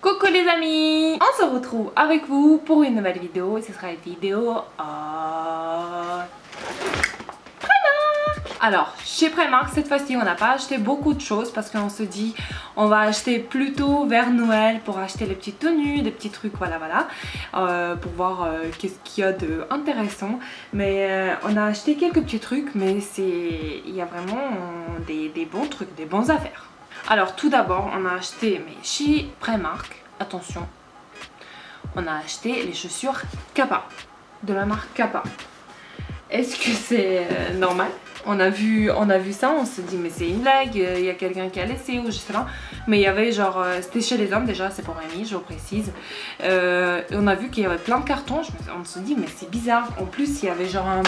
Coucou les amis, on se retrouve avec vous pour une nouvelle vidéo et ce sera une vidéo Primark. Alors chez Primark cette fois-ci on n'a pas acheté beaucoup de choses parce qu'on se dit on va acheter plutôt vers Noël pour acheter les petites tenues, des petits trucs voilà pour voir qu'est-ce qu'il y a d'intéressant. Mais on a acheté quelques petits trucs mais il y a vraiment des bons trucs, des bonnes affaires. Alors tout d'abord on a acheté, mais chez Primark, attention, on a acheté les chaussures Kappa, de la marque Kappa. Est-ce que c'est normal? On a vu ça, on se dit mais c'est une blague, il y a quelqu'un qui a laissé ou je sais pas. Mais il y avait genre, c'était chez les hommes déjà, c'est pour Rémi, je vous précise. On a vu qu'il y avait plein de cartons, on se dit mais c'est bizarre. En plus il y avait genre un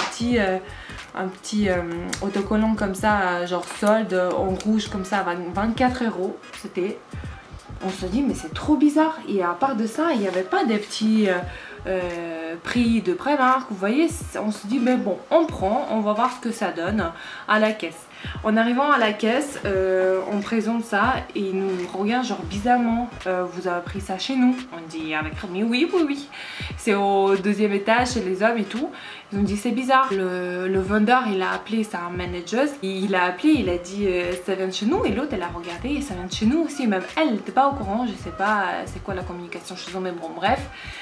petit autocollant comme ça, genre solde en rouge comme ça, 24 €. C'était, on se dit mais c'est trop bizarre. Et à part de ça il n'y avait pas des petits prix de Primark, vous voyez. On se dit mais bon, on prend, on va voir ce que ça donne à la caisse. En arrivant à la caisse, on présente ça et ils nous regardent genre bizarrement. Vous avez pris ça chez nous? On dit avec Rémi oui. C'est au deuxième étage chez les hommes et tout. Ils nous dit c'est bizarre. Le vendeur il a appelé sa manager, il a appelé, il a dit ça vient de chez nous, et l'autre elle a regardé et ça vient de chez nous aussi. Même elle n'était pas au courant, je sais pas c'est quoi la communication chez eux, mais bon bref.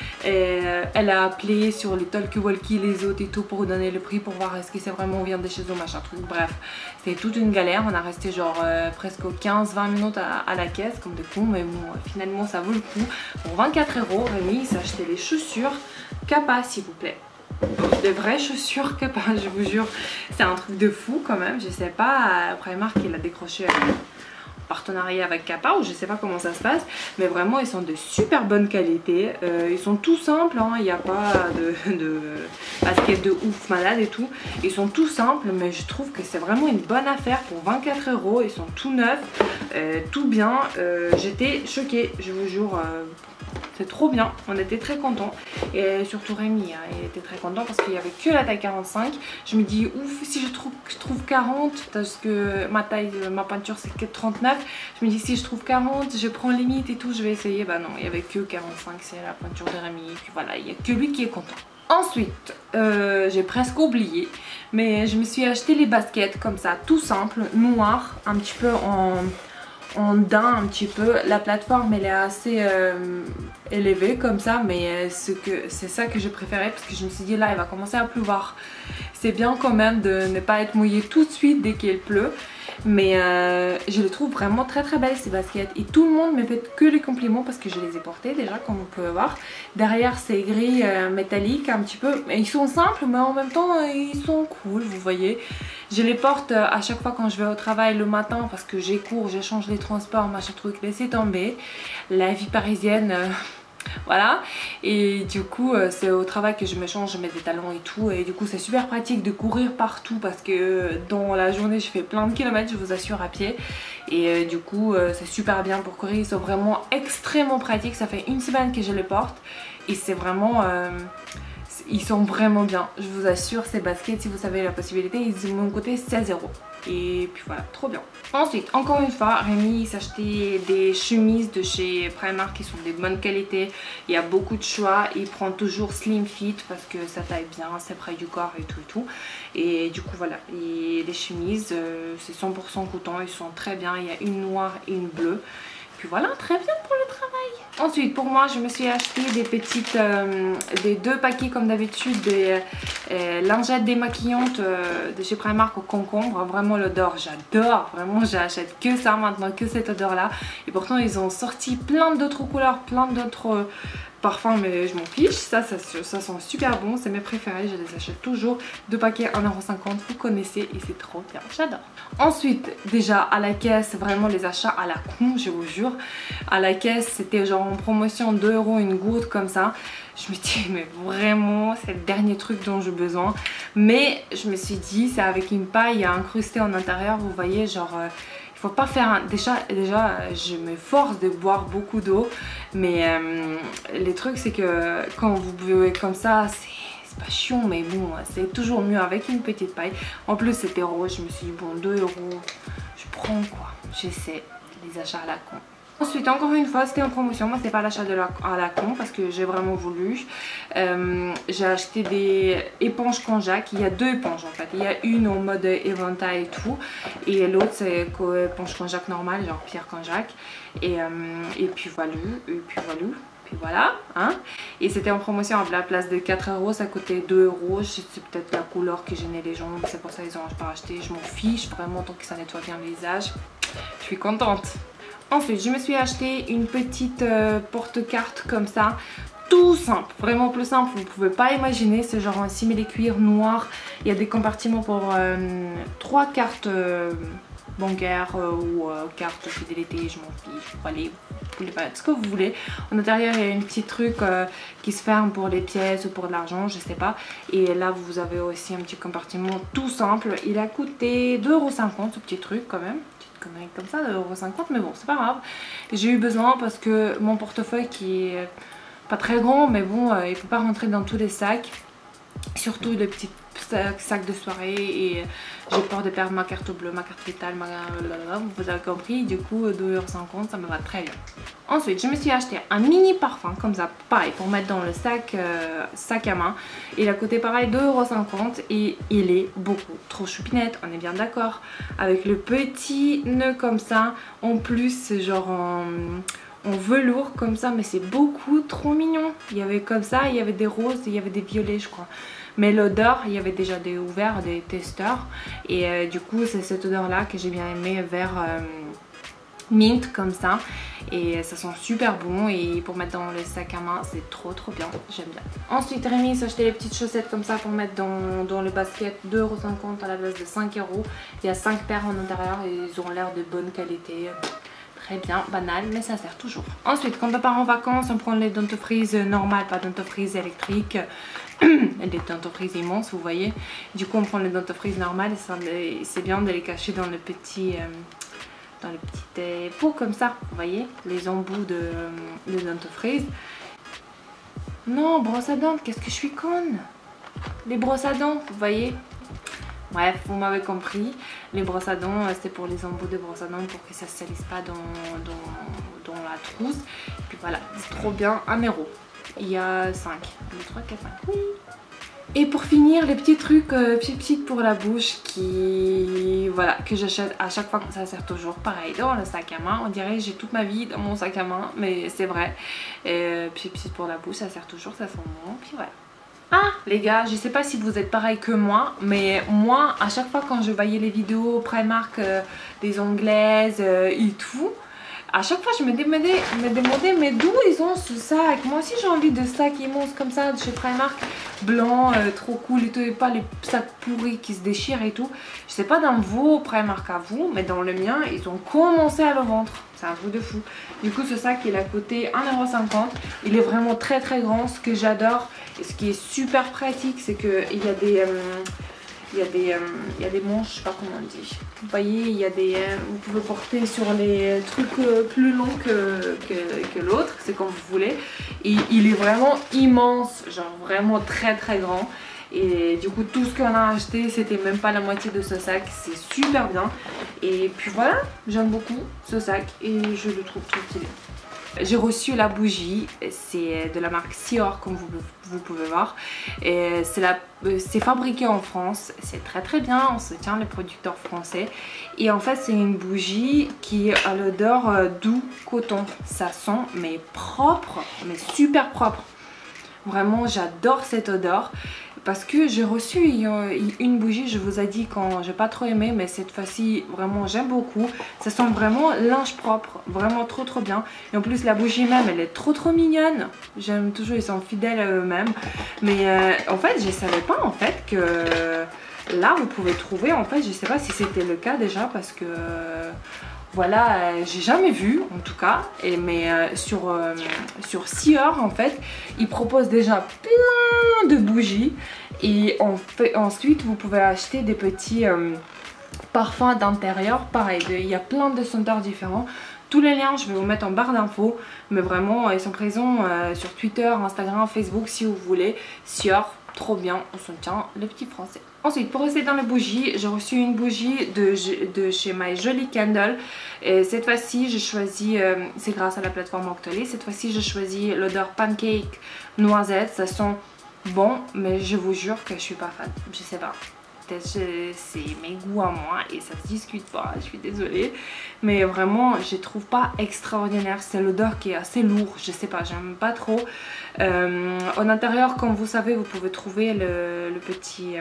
Elle a appelé sur les talkie-walkie les autres et tout pour donner le prix, pour voir est-ce que c'est vraiment vient de chez eux, machin truc, bref. C'était toute une galère, on a resté genre presque 15-20 minutes à la caisse comme des cons, mais bon finalement ça vaut le coup. Pour 24 €, Rémi il s'est acheté les chaussures Kappa s'il vous plaît. Des vraies chaussures Kappa, je vous jure, c'est un truc de fou quand même. Je sais pas, Primark il a décroché un partenariat avec Kappa ou je sais pas comment ça se passe, mais vraiment ils sont de super bonne qualité. Ils sont tout simples, hein. Il n'y a pas de basket de ouf malade et tout. Ils sont tout simples, mais je trouve que c'est vraiment une bonne affaire pour 24 €. Ils sont tout neufs, tout bien. J'étais choquée, je vous jure. C'est trop bien, on était très contents. Et surtout Rémi, hein, il était très content parce qu'il n'y avait que la taille 45. Je me dis ouf, si je trouve 40, parce que ma taille, ma peinture c'est que 39. Je me dis si je trouve 40, je prends limite et tout, je vais essayer. Bah non, il n'y avait que 45, c'est la peinture de Rémi. Et puis voilà, il n'y a que lui qui est content. Ensuite, j'ai presque oublié, mais je me suis acheté les baskets comme ça, tout simple, noir, un petit peu en daim un petit peu. La plateforme elle est assez élevée comme ça, mais c'est ça que je préférais parce que je me suis dit là il va commencer à pleuvoir. C'est bien quand même de ne pas être mouillé tout de suite dès qu'il pleut. Mais je les trouve vraiment très belles ces baskets. Et tout le monde me fait que les compliments parce que je les ai portées déjà comme on peut voir. Derrière c'est gris métallique un petit peu. Ils sont simples mais en même temps ils sont cool, vous voyez. Je les porte à chaque fois quand je vais au travail le matin parce que j'ai cours, j'échange les transports, machin truc, laissez tomber. La vie parisienne... Voilà, et du coup c'est au travail que je me change, je mets des talons et tout, et du coup c'est super pratique de courir partout parce que dans la journée je fais plein de kilomètres, je vous assure, à pied. Et du coup c'est super bien pour courir, ils sont vraiment extrêmement pratiques. Ça fait une semaine que je les porte et c'est vraiment... ils sont vraiment bien, je vous assure. Ces baskets, si vous avez la possibilité, ils m'ont coûté 16 €. Et puis voilà, trop bien. Ensuite, encore une fois, Rémi s'est acheté des chemises de chez Primark qui sont de bonne qualité. Il y a beaucoup de choix. Il prend toujours slim fit parce que ça taille bien, c'est près du corps et tout. Et du coup voilà, et les chemises, c'est 100% coton, ils sont très bien. Il y a une noire et une bleue. Puis voilà, très bien pour le travail. Ensuite, pour moi, je me suis acheté des petites, des 2 paquets comme d'habitude, des lingettes démaquillantes de chez Primark au concombre. Vraiment l'odeur, j'adore. Vraiment, j'achète que ça maintenant, que cette odeur-là. Et pourtant, ils ont sorti plein d'autres couleurs, plein d'autres parfums, mais je m'en fiche. Ça sent super bon, c'est mes préférés, je les achète toujours. 2 paquets 1,50 €, vous connaissez, et c'est trop bien, j'adore. Ensuite, déjà à la caisse, vraiment les achats à la con, je vous jure. À la caisse, c'était genre en promotion 2 € une gourde comme ça. Je me dis mais vraiment c'est le dernier truc dont j'ai besoin. Mais je me suis dit c'est avec une paille incrustée en intérieur, vous voyez, genre... il faut pas faire déjà je me force de boire beaucoup d'eau, mais les trucs c'est que quand vous buvez comme ça c'est pas chiant, mais bon c'est toujours mieux avec une petite paille. En plus c'était rose, je me suis dit bon 2 €, je prends quoi, j'essaie les achats à la con. Ensuite, encore une fois, c'était en promotion. Moi, c'était pas l'achat à la con parce que j'ai vraiment voulu. J'ai acheté des éponges konjac. Il y a deux éponges en fait. Il y a une en mode éventail et tout. Et l'autre, c'est éponge konjac normale, genre pierre konjac. Et puis voilà. Et puis voilà. Puis voilà, hein. Et c'était en promotion à la place de 4 euros, ça coûtait 2 euros. C'est peut-être la couleur que gênait les gens, c'est pour ça qu'ils ont pas acheté. Je m'en fiche vraiment tant que ça nettoie bien le visage. Je suis contente. Ensuite, je me suis acheté une petite porte-carte comme ça. Tout simple, vraiment plus simple, vous ne pouvez pas imaginer. C'est genre un simili-cuir noir. Il y a des compartiments pour 3 cartes bancaires ou cartes fidélité, je m'en fiche. Allez, vous pouvez mettre ce que vous voulez. En intérieur, il y a un petit truc qui se ferme pour les pièces ou pour de l'argent, je sais pas. Et là, vous avez aussi un petit compartiment tout simple. Il a coûté 2,50 € ce petit truc quand même. Comme ça, 2,50 €, mais bon, c'est pas grave. J'ai eu besoin parce que mon portefeuille qui est pas très grand, mais bon, il peut pas rentrer dans tous les sacs, surtout les petits sacs de soirée, et j'ai peur de perdre ma carte bleue, ma carte vitale, vous avez compris. Du coup 2,50 €, ça me va très bien. Ensuite, je me suis acheté un mini parfum comme ça, pareil, pour mettre dans le sac à main. Il a coûté pareil 2,50 € et il est beaucoup trop choupinette, on est bien d'accord. Avec le petit nœud comme ça, en plus c'est genre en velours comme ça, mais c'est beaucoup trop mignon. Il y avait comme ça, il y avait des roses, il y avait des violets je crois. Mais l'odeur, il y avait déjà des ouverts, des testeurs. Et du coup, c'est cette odeur là que j'ai bien aimé, vers mint comme ça. Et ça sent super bon. Et pour mettre dans le sac à main, c'est trop bien. J'aime bien. Ensuite, Rémi s'est acheté les petites chaussettes comme ça pour mettre dans le basket. 2,50 € à la place de 5 €. Il y a 5 paires en intérieur et ils ont l'air de bonne qualité. Très bien, banal, mais ça sert toujours. Ensuite, quand on part en vacances, on prend les dentifrices normales, pas dentifrices électriques. Des dentifrices immenses, vous voyez. Du coup, on prend les dentifrices normales et c'est bien de les cacher dans le petit pot comme ça, vous voyez, les embouts de dentifrice. Non, brosse à dents, qu'est-ce que je suis conne. Les brosses à dents, vous voyez. Bref, vous m'avez compris. Les brosses à dents, c'est pour les embouts de brosses à dents pour que ça ne se salisse pas dans la trousse. Et puis voilà, c'est trop bien, 1 €. Il y a 5, 2, 3, 4, 5, oui. Et pour finir, les petits trucs petites pour la bouche que j'achète à chaque fois, que ça sert toujours pareil dans le sac à main. On dirait que j'ai toute ma vie dans mon sac à main, mais c'est vrai. Et petites pour la bouche, ça sert toujours, ça sent bon, puis voilà. Ah les gars, je sais pas si vous êtes pareil que moi, mais moi à chaque fois quand je voyais les vidéos Primark des anglaises et tout, à chaque fois je me demandais mais d'où ils ont ce sac. Moi aussi j'ai envie de sacs immenses comme ça de chez Primark, blanc, trop cool et tout, et pas les sacs pourris qui se déchirent et tout. Je sais pas dans vos Primark à vous, mais dans le mien ils ont commencé à le vendre. C'est un truc de fou. Du coup ce sac il a coûté 1,50 €. Il est vraiment très grand. Ce que j'adore et ce qui est super pratique, c'est qu'il y a des manches, je sais pas comment on dit. Vous voyez, il y a vous pouvez porter sur les trucs plus longs que l'autre, c'est comme vous voulez. Et il est vraiment immense, genre vraiment très grand. Et du coup tout ce qu'on a acheté, c'était même pas la moitié de ce sac, c'est super bien. Et puis voilà, j'aime beaucoup ce sac et je le trouve trop stylé. J'ai reçu la bougie, c'est de la marque Sior comme vous pouvez voir. C'est fabriqué en France, c'est très bien, on soutient les producteurs français. Et en fait c'est une bougie qui a l'odeur doux coton. Ça sent mais propre, mais super propre. Vraiment j'adore cette odeur. Parce que j'ai reçu une bougie, je vous ai dit quand j'ai pas trop aimé, mais cette fois-ci vraiment j'aime beaucoup. Ça sent vraiment linge propre, vraiment trop bien. Et en plus la bougie même elle est trop mignonne. J'aime toujours, ils sont fidèles à eux-mêmes. Mais en fait je savais pas en fait que là vous pouvez trouver, en fait je sais pas si c'était le cas déjà parce que... Voilà, j'ai jamais vu en tout cas, mais sur Sior en fait, ils proposent déjà plein de bougies et ensuite vous pouvez acheter des petits parfums d'intérieur, pareil, il y a plein de senteurs différents. Tous les liens je vais vous mettre en barre d'infos, mais vraiment ils sont présents sur Twitter, Instagram, Facebook si vous voulez. Sior, trop bien, on soutient les petits français. Ensuite, pour rester dans les bougies, j'ai reçu une bougie de chez My Jolly Candle. Et cette fois-ci, j'ai choisi, c'est grâce à la plateforme Octoly, cette fois-ci j'ai choisi l'odeur pancake noisette. Ça sent bon, mais je vous jure que je suis pas fan, je sais pas. C'est mes goûts à moi et ça se discute pas, je suis désolée, mais vraiment je trouve pas extraordinaire. C'est l'odeur qui est assez lourde, je sais pas, j'aime pas trop. En intérieur, comme vous savez, vous pouvez trouver le petit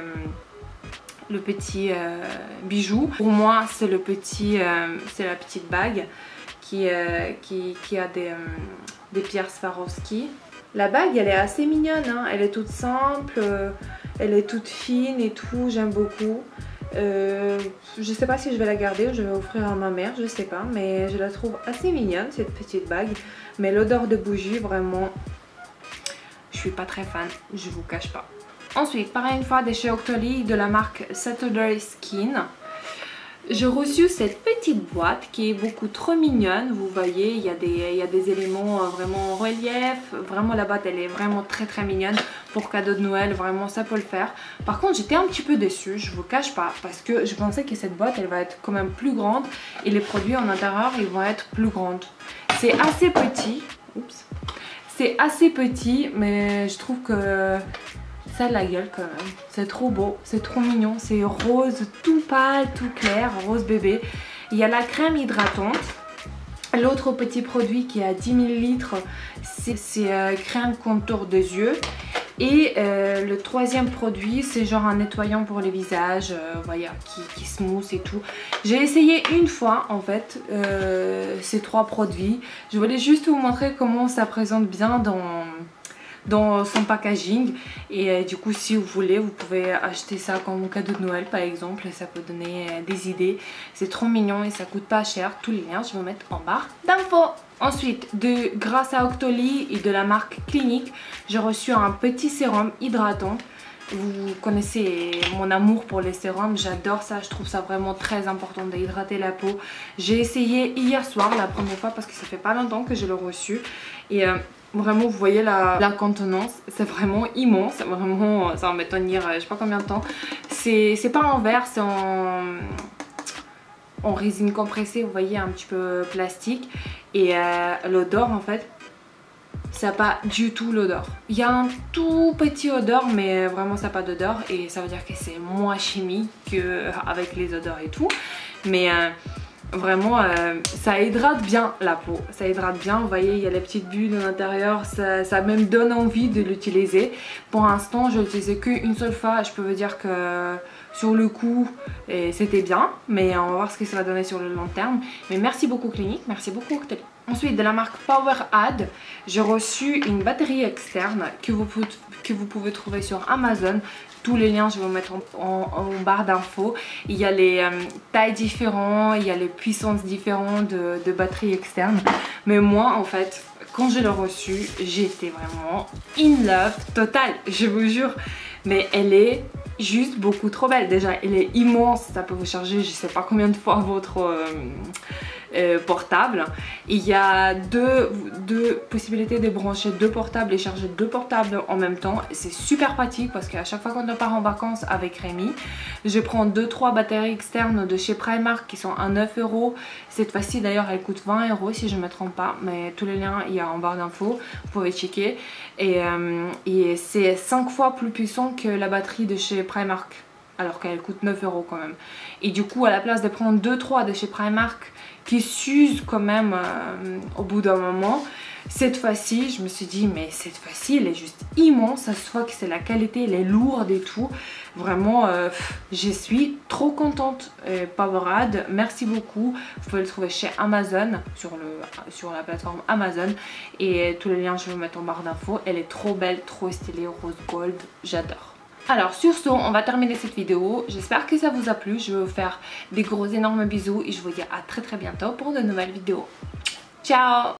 bijou. Pour moi c'est le petit c'est la petite bague qui a des pierres Swarovski. La bague elle est assez mignonne, hein. Elle est toute simple, elle est toute fine et tout, j'aime beaucoup. Je sais pas si je vais la garder ou je vais offrir à ma mère, je sais pas, mais je la trouve assez mignonne cette petite bague. Mais l'odeur de bougie, vraiment, je suis pas très fan, je vous cache pas. Ensuite, pareil une fois de chez Octoly, de la marque Saturday Skin. J'ai reçu cette petite boîte qui est beaucoup trop mignonne. Vous voyez, il y a des éléments vraiment en relief. Vraiment la boîte elle est vraiment très mignonne. Pour cadeau de Noël, vraiment ça peut le faire. Par contre j'étais un petit peu déçue, je vous cache pas. Parce que je pensais que cette boîte elle va être quand même plus grande. Et les produits en intérieur ils vont être plus grands. C'est assez petit. Oups. C'est assez petit mais je trouve que... ça a la gueule quand même, c'est trop beau, c'est trop mignon, c'est rose tout pâle, tout clair, rose bébé. Il y a la crème hydratante. L'autre petit produit qui est à 10 ml, c'est crème contour des yeux. Et le troisième produit, c'est genre un nettoyant pour les visages, voilà, qui smooth et tout. J'ai essayé une fois en fait ces trois produits. Je voulais juste vous montrer comment ça présente bien dans son packaging. Et du coup si vous voulez vous pouvez acheter ça comme cadeau de Noël par exemple, ça peut donner des idées. C'est trop mignon et ça coûte pas cher. Tous les liens je vais vous mettre en barre d'infos. Ensuite, grâce à Octoly et de la marque Clinique, j'ai reçu un petit sérum hydratant. Vous connaissez mon amour pour les sérums, j'adore ça, je trouve ça vraiment très important d'hydrater la peau. J'ai essayé hier soir la première fois parce que ça fait pas longtemps que je l'ai reçu. Et vraiment vous voyez la contenance, c'est vraiment immense, vraiment ça va me tenir je sais pas combien de temps. C'est pas en verre, c'est en résine compressée, vous voyez, un petit peu plastique. Et l'odeur en fait, ça n'a pas du tout l'odeur. Il y a un tout petit odeur mais vraiment ça n'a pas d'odeur. Et ça veut dire que c'est moins chimique qu'avec les odeurs et tout. Mais vraiment ça hydrate bien la peau, ça hydrate bien, vous voyez il y a les petites bulles à l'intérieur, ça même donne envie de l'utiliser. Pour l'instant je l'ai utilisé qu'une seule fois, je peux vous dire que sur le coup c'était bien, mais on va voir ce que ça va donner sur le long terme. Mais merci beaucoup Clinique, merci beaucoup Octoly. Ensuite de la marque PowerAd, j'ai reçu une batterie externe que vous pouvez trouver sur Amazon. Tous les liens je vais vous mettre en barre d'infos. Il y a les tailles différentes, il y a les puissances différentes de batteries externes. Mais moi en fait quand je l'ai reçue j'étais vraiment in love total, je vous jure. Mais elle est juste beaucoup trop belle. Déjà elle est immense, ça peut vous charger je sais pas combien de fois votre portable. Il y a deux possibilités de brancher deux portables et charger deux portables en même temps. C'est super pratique parce qu'à chaque fois qu'on part en vacances avec Rémi, je prends 2-3 batteries externes de chez Primark qui sont à 9 €. Cette fois-ci d'ailleurs elle coûte 20 € si je ne me trompe pas, mais tous les liens il y a en barre d'infos, vous pouvez checker. Et c'est 5 fois plus puissant que la batterie de chez Primark, alors qu'elle coûte 9 € quand même. Et du coup à la place de prendre 2-3 de chez Primark qui s'usent quand même au bout d'un moment, cette fois-ci je me suis dit mais cette fois-ci elle est juste immense, ça se voit que c'est la qualité, elle est lourde et tout. Vraiment je suis trop contente. PowerAd, merci beaucoup. Vous pouvez le trouver chez Amazon, sur la plateforme Amazon. Et tous les liens je vais vous mettre en barre d'infos. Elle est trop belle, trop stylée, rose gold, j'adore. Alors sur ce, on va terminer cette vidéo. J'espère que ça vous a plu. Je vais vous faire des gros énormes bisous et je vous dis à très bientôt pour de nouvelles vidéos. Ciao!